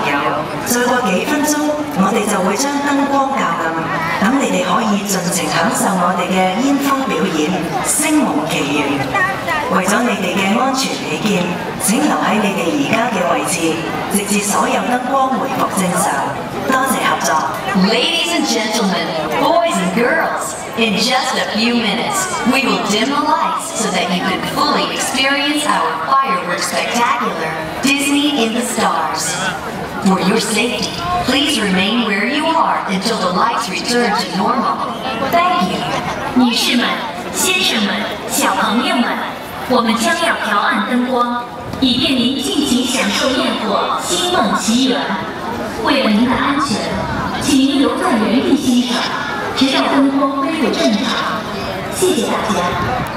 友，再過幾分鐘，我哋就會將燈光校暗，等你哋可以盡情享受我哋嘅煙花表演《星夢奇緣》。為咗你哋嘅安全起見，請留喺你哋而家嘅位置，直至所有燈光回復正常。多謝合作。 Ladies and gentlemen, boys and girls, in just a few minutes, we will dim the lights so that you can fully experience our fireworks spectacular, Disney in the Stars. For your safety, please remain where you are until the lights return to normal. Thank you. 女士们、先生们、小朋友们，我们将要调暗灯光，以便您尽情享受焰火《星梦奇缘》。为了您的安全，请您留在原地欣赏，直到灯光恢复正常。谢谢大家。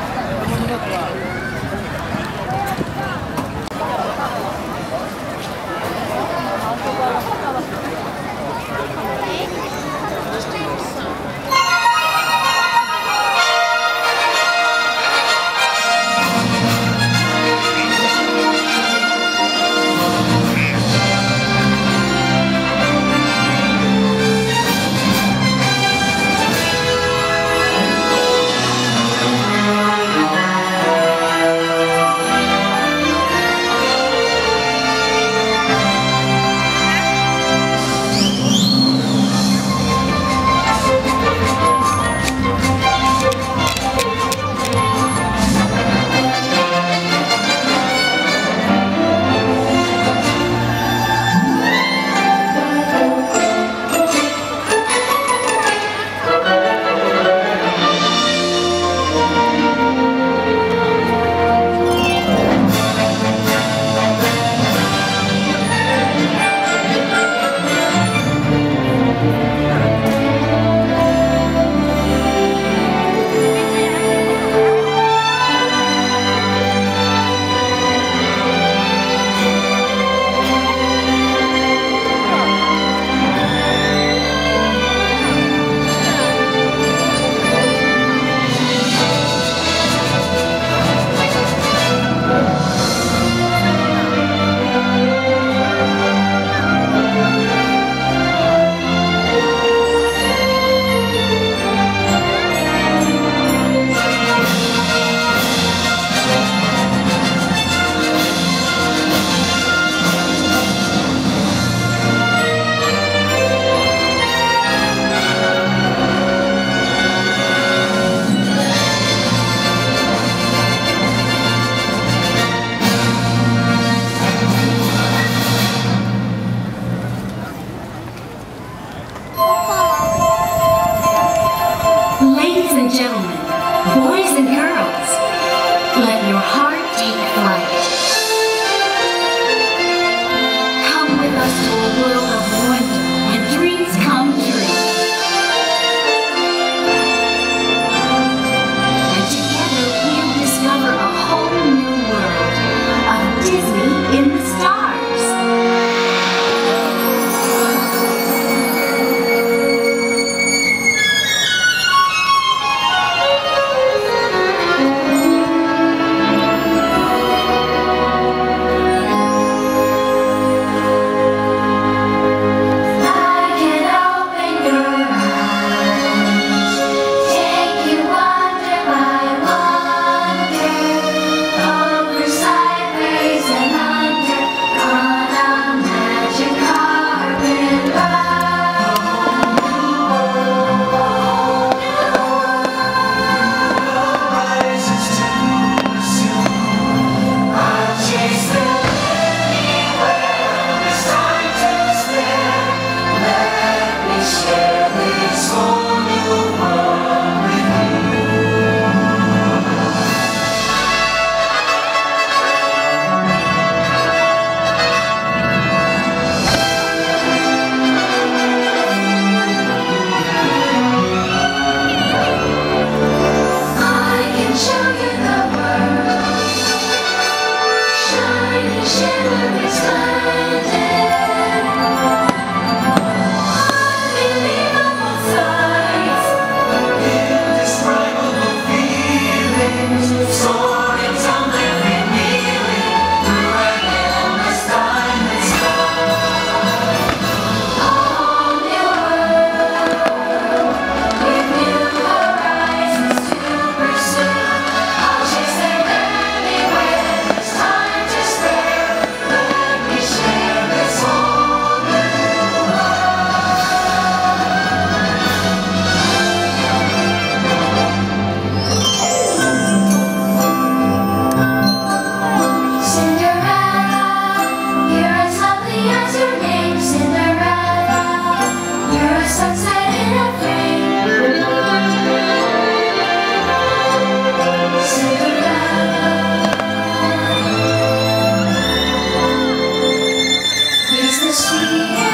是。